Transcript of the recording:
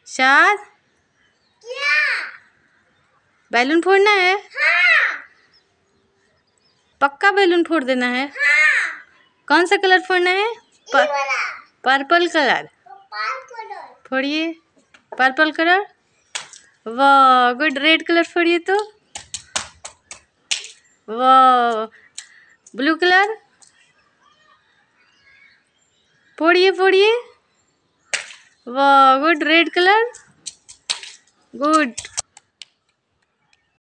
शाद बैलून फोड़ना है। पक्का बैलून फोड़ देना है। कौन सा कलर फोड़ना है? Purple colour. फोड़िए पर्पल कलर। वाह गुड। रेड कलर फोड़िए तो। वाह ब्लू कलर। फोड़िए फोड़िए। वाह गुड। Red colour. गुड।